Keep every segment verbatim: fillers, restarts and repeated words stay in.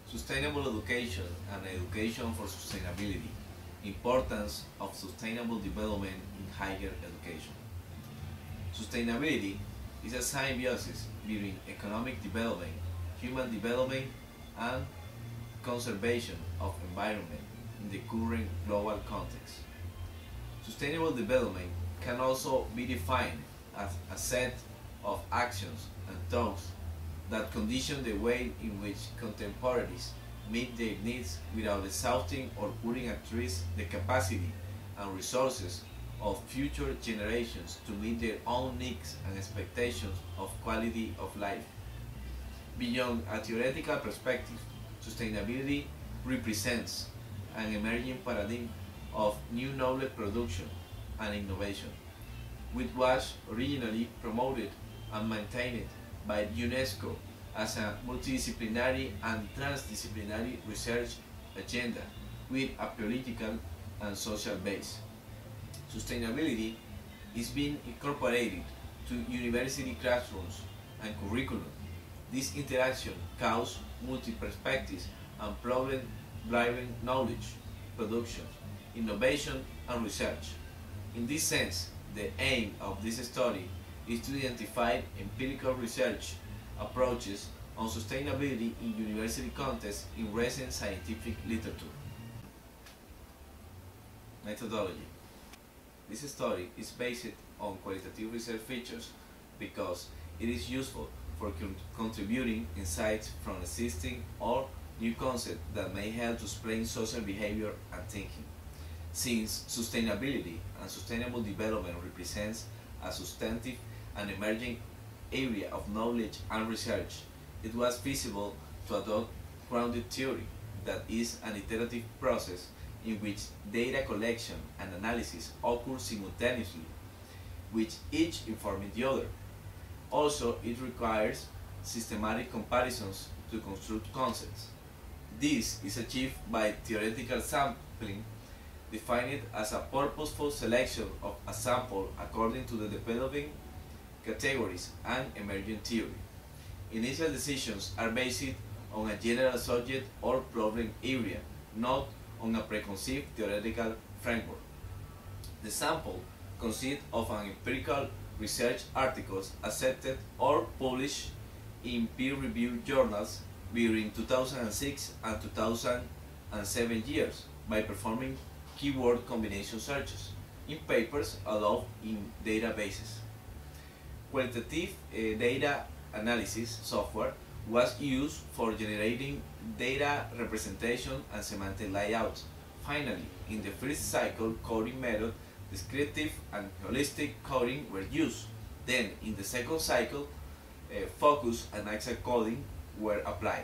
Sustainable education and education for sustainability. Importance of sustainable development in higher education. Sustainability is a symbiosis between economic development, human development, and conservation of environment in the current global context. Sustainable development can also be defined as a set of actions and thoughts that condition the way in which contemporaries meet their needs without exhausting or putting at risk the capacity and resources of future generations to meet their own needs and expectations of quality of life. Beyond a theoretical perspective, sustainability represents an emerging paradigm of new knowledge production and innovation, which was originally promoted and maintained by UNESCO as a multidisciplinary and transdisciplinary research agenda with a political and social base. Sustainability is being incorporated to university classrooms and curriculum. This interaction causes multi-perspectives and problem-driven knowledge production, innovation, and research. In this sense, the aim of this study is to identify empirical research approaches on sustainability in university contexts in recent scientific literature. Methodology. This study is based on qualitative research features because it is useful for con contributing insights from existing or new concepts that may help to explain social behavior and thinking. Since sustainability and sustainable development represents a substantive and emerging area of knowledge and research, it was feasible to adopt grounded theory, that is an iterative process in which data collection and analysis occur simultaneously, with each informing the other. Also, it requires systematic comparisons to construct concepts. This is achieved by theoretical sampling, defined as a purposeful selection of a sample according to the developing categories and emerging theory. Initial decisions are based on a general subject or problem area, not on a preconceived theoretical framework. The sample consists of an empirical research articles accepted or published in peer-reviewed journals between two thousand six and two thousand seven years by performing keyword combination searches in papers allowed in databases. Qualitative uh, data analysis software was used for generating data representation and semantic layouts. Finally, in the first cycle coding method, descriptive and holistic coding were used. Then, in the second cycle, uh, focus and exact coding were applied.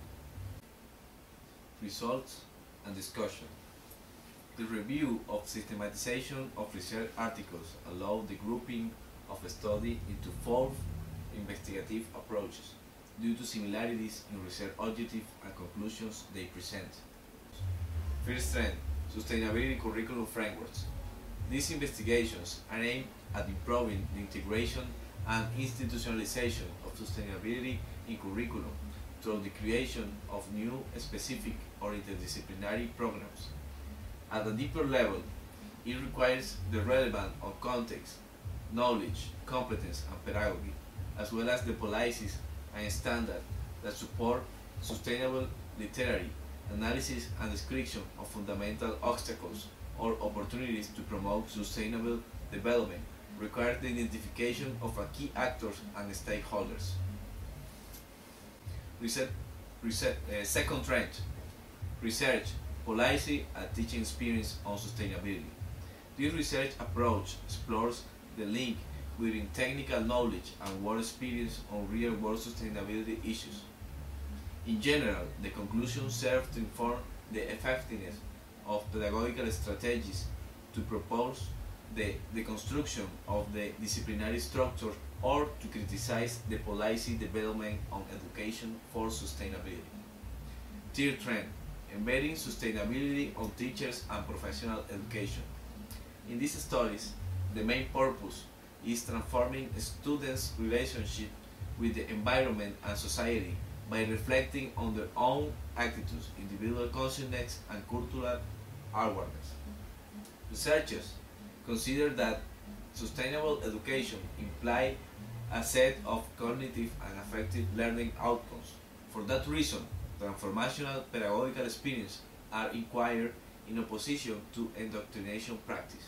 Results and discussion. The review of systematization of research articles allowed the grouping of a study into four investigative approaches due to similarities in research objectives and conclusions they present. First trend, sustainability curriculum frameworks. These investigations are aimed at improving the integration and institutionalization of sustainability in curriculum through the creation of new specific or interdisciplinary programs. At a deeper level, it requires the relevance of context, knowledge, competence, and pedagogy, as well as the policies and standards that support sustainable literary analysis and description of fundamental obstacles or opportunities to promote sustainable development, require the identification of a key actors and stakeholders. Research, research, uh, second trend, research, policy, and teaching experience on sustainability. This research approach explores the link between technical knowledge and work experience on real-world sustainability issues. In general, the conclusions serve to inform the effectiveness of pedagogical strategies to propose the, the construction of the disciplinary structure or to criticize the policy development on education for sustainability. Third trend, embedding sustainability on teachers and professional education. In these studies, the main purpose is transforming students' relationship with the environment and society by reflecting on their own attitudes, individual consciousness, and cultural awareness. Researchers consider that sustainable education implies a set of cognitive and affective learning outcomes. For that reason, transformational pedagogical experiences are required in opposition to indoctrination practice.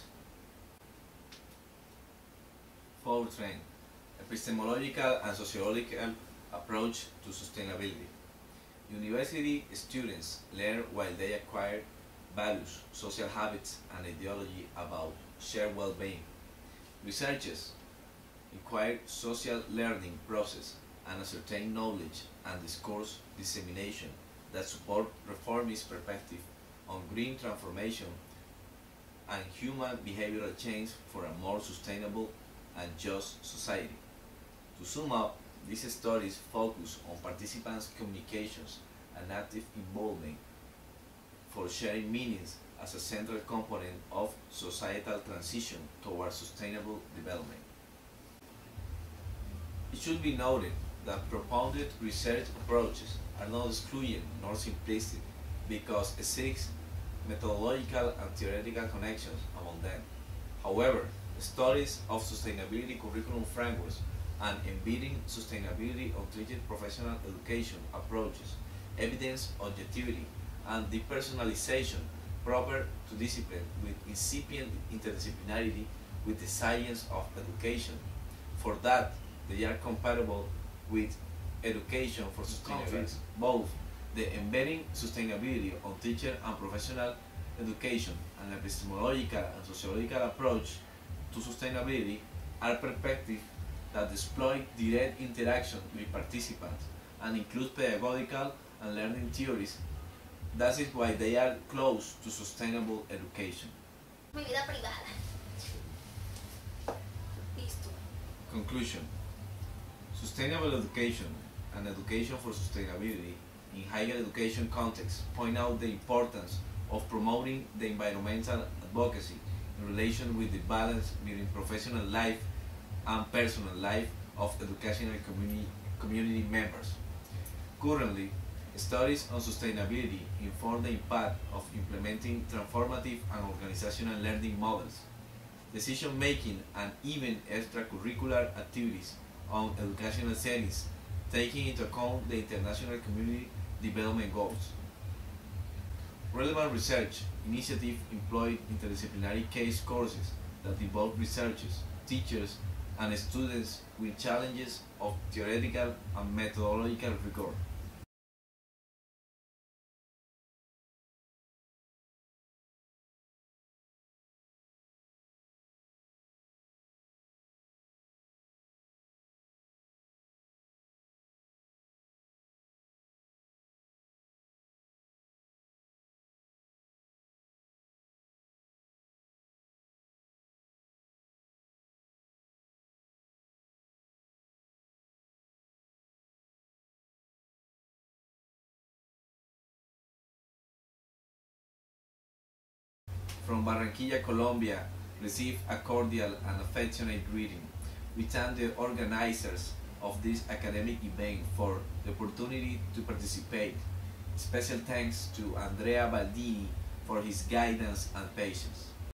Fourth trend, epistemological and sociological approach to sustainability. University students learn while they acquire values, social habits, and ideology about shared well-being. Researchers require social learning process and ascertain knowledge and discourse dissemination that support reformist perspective on green transformation and human behavioral change for a more sustainable and just society. To sum up, these studies focus on participants' communications and active involvement for sharing meanings as a central component of societal transition towards sustainable development. It should be noted that propounded research approaches are not exclusive nor simplistic because it seeks methodological and theoretical connections among them. However, studies of sustainability curriculum frameworks and embedding sustainability on treated professional education approaches evidence objectivity and depersonalization proper to discipline with incipient interdisciplinarity with the science of education. For that, they are compatible with education for sustainability. Both the embedding sustainability on teacher and professional education and epistemological and sociological approach to sustainability are perspectives that exploit direct interaction with participants and include pedagogical and learning theories. That is why they are close to sustainable education. Mi vida privada. Listo. Conclusion. Sustainable education and education for sustainability in higher education contexts point out the importance of promoting the environmental advocacy in relation with the balance between professional life and personal life of educational community, community members. Currently, studies on sustainability inform the impact of implementing transformative and organizational learning models, decision-making, and even extracurricular activities on educational settings, taking into account the international community development goals. Relevant research initiatives employ interdisciplinary case courses that involve researchers, teachers, and students with challenges of theoretical and methodological rigor. From Barranquilla, Colombia, receive a cordial and affectionate greeting. We thank the organizers of this academic event for the opportunity to participate. Special thanks to Andrea Baldini for his guidance and patience.